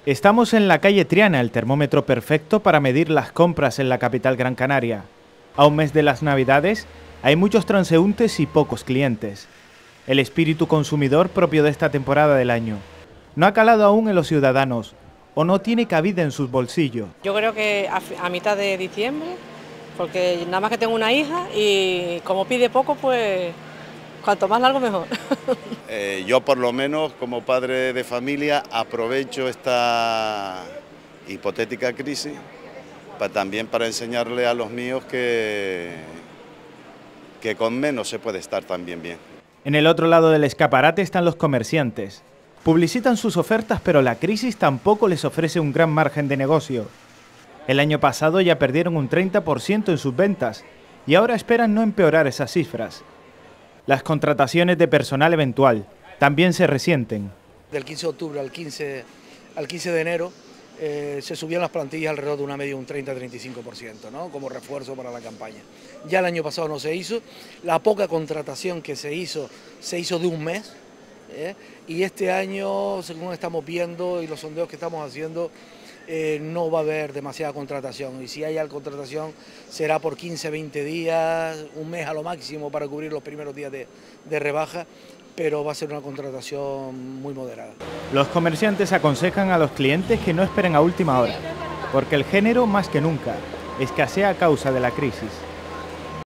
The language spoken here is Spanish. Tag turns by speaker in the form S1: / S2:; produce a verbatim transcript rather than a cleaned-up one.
S1: Estamos en la calle Triana, el termómetro perfecto para medir las compras en la capital Gran Canaria. A un mes de las Navidades, hay muchos transeúntes y pocos clientes. El espíritu consumidor propio de esta temporada del año no ha calado aún en los ciudadanos o no tiene cabida en sus bolsillos.
S2: Yo creo que a, a mitad de diciembre, porque nada más que tengo una hija y como pide poco, pues cuanto más largo mejor.
S3: Eh, yo por lo menos como padre de familia aprovecho esta hipotética crisis para, también para enseñarle a los míos que, que con menos se puede estar también bien.
S1: En el otro lado del escaparate están los comerciantes. Publicitan sus ofertas, pero la crisis tampoco les ofrece un gran margen de negocio. El año pasado ya perdieron un treinta por ciento en sus ventas y ahora esperan no empeorar esas cifras. Las contrataciones de personal eventual también se resienten.
S4: Del quince de octubre al quince, al quince de enero eh, se subían las plantillas alrededor de una media de un treinta a treinta y cinco por ciento, ¿no? Como refuerzo para la campaña. Ya el año pasado no se hizo, la poca contratación que se hizo, se hizo de un mes, ¿eh? Y este año, según estamos viendo y los sondeos que estamos haciendo, Eh, no va a haber demasiada contratación, y si hay contratación será por quince a veinte días, un mes a lo máximo para cubrir los primeros días de, de rebaja, pero va a ser una contratación muy moderada.
S1: Los comerciantes aconsejan a los clientes que no esperen a última hora, porque el género más que nunca escasea a causa de la crisis.